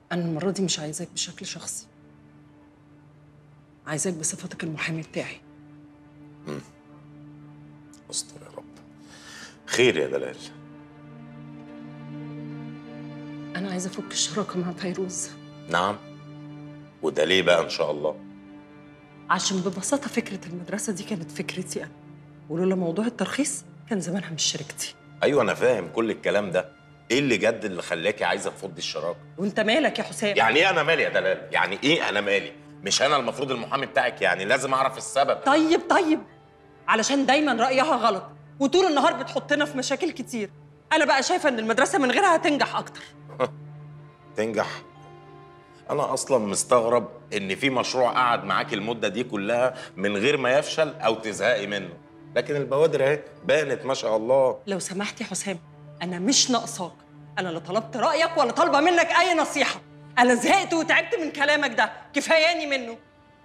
أنا المرة دي مش عايزاك بشكل شخصي، عايزاك بصفتك المحامي بتاعي. استر يا رب. خير يا دلال؟ أنا عايزة أفك الشراكة مع فيروز. نعم. وده ليه بقى ان شاء الله؟ عشان ببساطة فكرة المدرسة دي كانت فكرتي أنا، ولولا موضوع الترخيص كان زمانها مش شركتي. ايوه انا فاهم كل الكلام ده. ايه اللي جد اللي خلاكي عايزه تفضي الشراكه؟ وأنت مالك يا حسام؟ يعني ايه انا مالي يا دلال؟ يعني ايه انا مالي؟ مش انا المفروض المحامي بتاعك؟ يعني لازم اعرف السبب. طيب، علشان دايما رأيها غلط وطول النهار بتحطنا في مشاكل كتير. أنا بقى شايفة إن المدرسة من غيرها هتنجح أكتر. تنجح؟ انا اصلا مستغرب ان في مشروع قعد معاك المده دي كلها من غير ما يفشل او تزهقي منه، لكن البوادر اهي بانت ما شاء الله. لو سمحت يا حسام، أنا مش ناقصاك. أنا لا طلبت رأيك ولا طالبة منك أي نصيحة. أنا زهقت وتعبت من كلامك ده، كفاياني منه.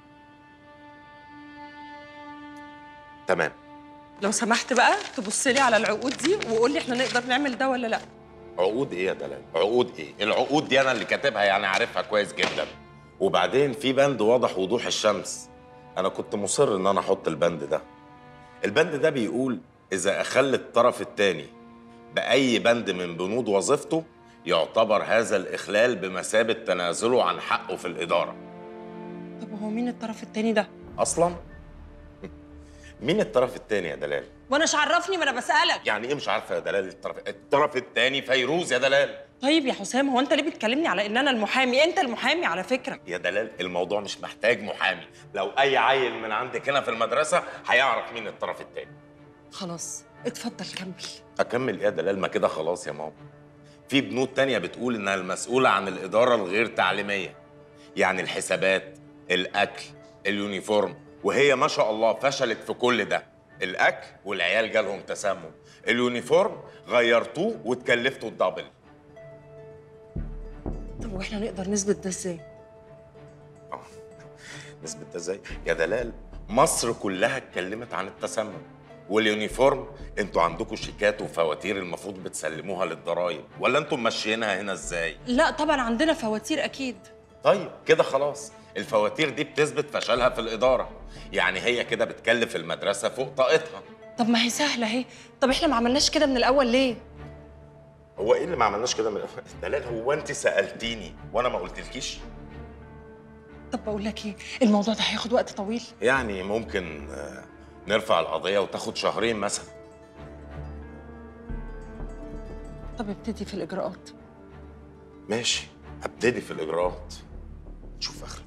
تمام. لو سمحت بقى تبص لي على العقود دي وقول لي احنا نقدر نعمل ده ولا لا. عقود ايه يا دلال؟ عقود ايه؟ العقود دي انا اللي كاتبها، يعني عارفها كويس جدا. وبعدين في بند واضح وضوح الشمس. انا كنت مصر ان انا احط البند ده. البند ده بيقول اذا اخل الطرف الثاني باي بند من بنود وظيفته يعتبر هذا الاخلال بمثابه تنازله عن حقه في الاداره. طب هو مين الطرف التاني ده؟ اصلا مين الطرف الثاني يا دلال؟ وانا مش عرفني، ما انا بسألك. يعني ايه مش عارفه يا دلال؟ الطرف الثاني فيروز يا دلال. طيب يا حسام، هو انت ليه بتكلمني على ان انا المحامي؟ انت المحامي على فكرة. يا دلال الموضوع مش محتاج محامي، لو اي عيل من عندك هنا في المدرسه هيعرف مين الطرف الثاني. خلاص اتفضل كمل. اكمل ايه يا دلال؟ ما كده خلاص يا ماما. في بنود تانية بتقول انها المسؤوله عن الاداره الغير تعليميه، يعني الحسابات، الاكل، اليونيفورم، وهي ما شاء الله فشلت في كل ده. الاكل والعيال جالهم تسمم، اليونيفورم غيرتوه وتكلفتوا الدبل. طب واحنا نقدر نثبت ده ازاي؟ نثبت ده ازاي؟ يا دلال مصر كلها اتكلمت عن التسمم، واليونيفورم انتوا عندكم شيكات وفواتير المفروض بتسلموها للضرايب، ولا انتوا ماشيينها هنا ازاي؟ لا طبعا عندنا فواتير اكيد. طيب كده خلاص، الفواتير دي بتثبت فشلها في الإدارة، يعني هي كده بتكلف المدرسة فوق طاقتها. طب ما هي سهلة اهي. طب احنا ما عملناش كده من الاول ليه؟ هو ايه اللي ما عملناش كده من الأول؟ دلال هو انت سألتيني وانا ما قلتلكيش؟ طب بقول لك ايه، الموضوع ده هياخد وقت طويل. يعني ممكن نرفع القضية وتاخد شهرين مثلا. طب ابتدي في الاجراءات. ماشي، هبتدي في الإجراءات، نشوف آخرتها.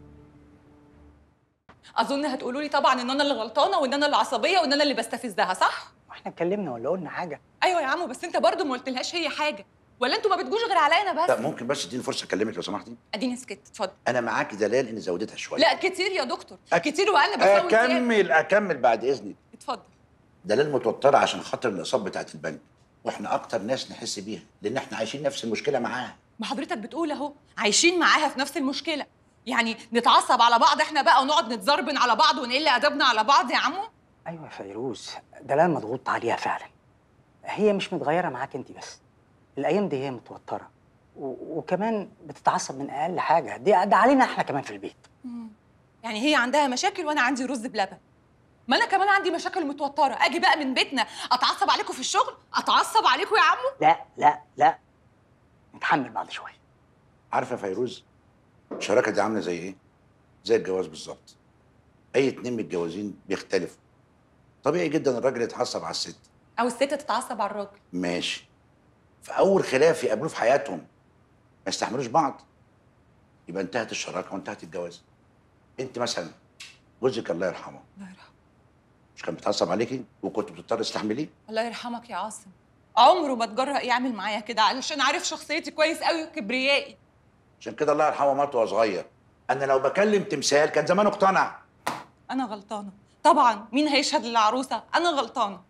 اظن هتقولوا لي طبعا ان انا اللي غلطانه وان انا اللي عصبيه وان انا اللي بستفزها، صح؟ واحنا اتكلمنا ولا قلنا حاجه؟ ايوه يا عمو، بس انت برضو ما قلتلهاش هي حاجه، ولا انتوا ما بتجوش غير عليا انا بس؟ لا ممكن بس تديني فرصه اكلمك لو سمحتي. اديني سكت، اتفضل. انا معاكي دلال ان زودتها شويه. لا كتير يا دكتور، كتير وانا بفوت اكمل بعد اذنك. اتفضل. دلال متوتره عشان خاطر الاقساط بتاعت البنك، واحنا اكتر ناس نحس بيها لان احنا عايشين نفس المشكله معاها. ما حضرتك بتقول اهو عايشين معاها في نفس المشكله، يعني نتعصب على بعض احنا بقى ونقعد نتزربن على بعض ونقل ادبنا على بعض يا عمو؟ ايوه يا فيروز، دلال مضغوط عليها فعلا. هي مش متغيره معاك انت بس، الايام دي هي متوتره وكمان بتتعصب من اقل حاجه. ده علينا احنا كمان في البيت. يعني هي عندها مشاكل وانا عندي رز بلبن، ما انا كمان عندي مشاكل متوتره، اجي بقى من بيتنا اتعصب عليكم في الشغل، اتعصب عليكم يا عمو؟ لا لا لا، نتحمل بعض شويه. عارفه يا فيروز، الشراكه دي عامله زي ايه؟ زي الجواز بالظبط. اي اتنين متجوزين بيختلفوا، طبيعي جدا الراجل يتعصب على الست او الست تتعصب على الراجل. ماشي، في اول خلاف يقابلوه في حياتهم ما يستحملوش بعض، يبقى انتهت الشراكه وانتهت الجواز. انت مثلا جوزك الله يرحمه الله يرحمه مش كان بيتعصب عليكي وكنت بتضطر تستحمليه؟ الله يرحمك يا عاصم، عمره ما اتجرأ يعمل معايا كده علشان عارف شخصيتي كويس قوي وكبريائي. عشان كده الله يرحمه مات وهو صغير. انا لو بكلم تمثال كان زمانه اقتنع. انا غلطانه طبعا، مين هيشهد للعروسه؟ انا غلطانه.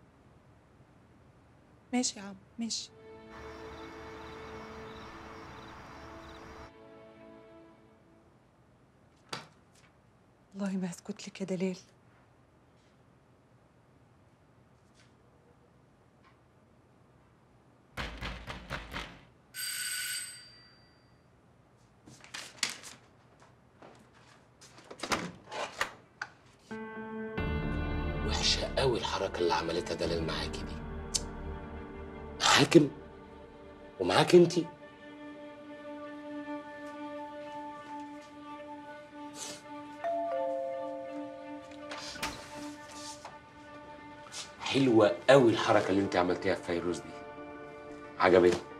ماشي يا عم ماشي. والله ما هسكت لك يا دلال. الحركه اللي عملتها دلال معاكي دي. حاكم ومعاك انتي. حلوه قوي الحركه اللي انت عملتيها في فيروز دي، عجبتني.